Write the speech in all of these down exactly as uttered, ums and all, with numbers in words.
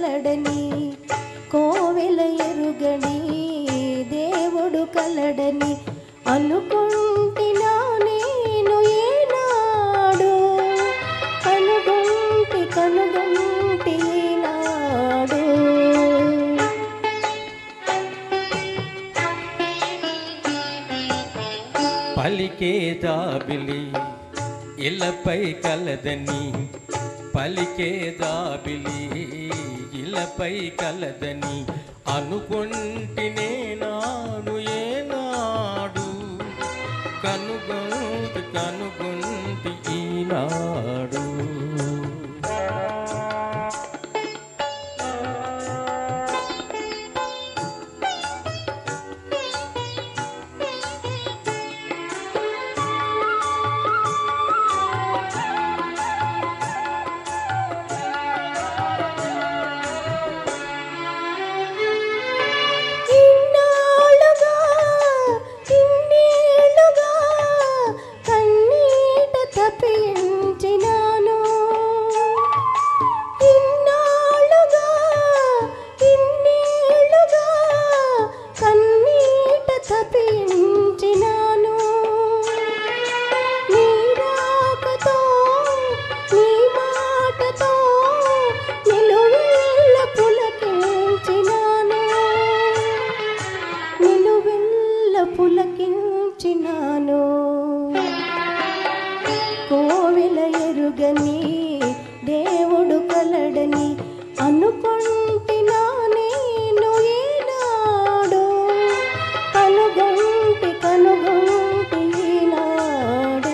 కలడని కోవెల ఎరుగని దేవుడు కలడని అనుకుంటినా నేను ఏనాడు కనుగొంటి కనుగొంటి ఈనాడు పలికే జాబిలి ఇలపై కలదని పలికే జాబిలి ఇలపై కలదని అనుకుంటినే నాడు ఏనాడు కనుగొంటి కనుగొంటి ఈనాడు పులకించినాను కోవెల ఎరుగని దేవుడు కలడని అనుకుంటినా నేను ఏనాడు కనుగొంటి కనుగొంటి ఈనాడు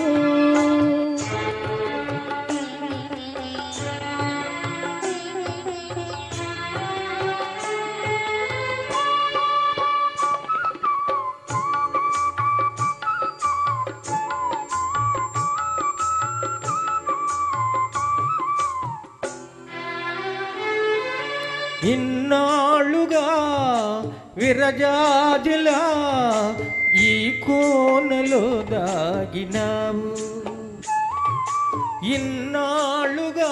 ఇన్నాళ్ళుగా విరజాజులా ఈ కోనలో దాగినావు ఇన్నాళ్ళుగా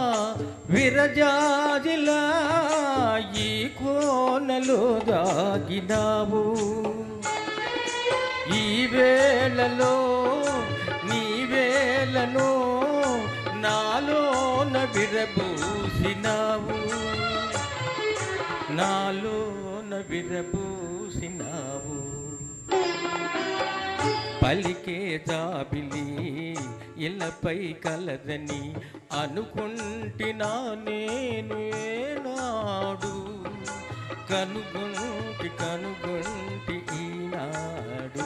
విరజాజులా ఈ కోనలో దాగినావు ఈ వేళలో నీ వేళలో నాలోన విరబూసినావు నాలోన విరబూసినావు పలికే జాబిలి ఇలపై కలదని అనుకుంటినా నేను ఏనాడు కనుగొంటి కనుగొంటి ఈనాడు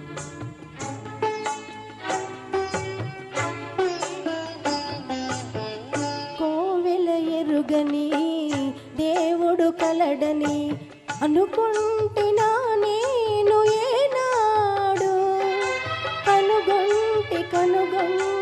కోవెల ఎరుగని దేవుడు కలడని అనుకుంటినా నేను ఏనాడు కనుగొంటి కనుగొంటి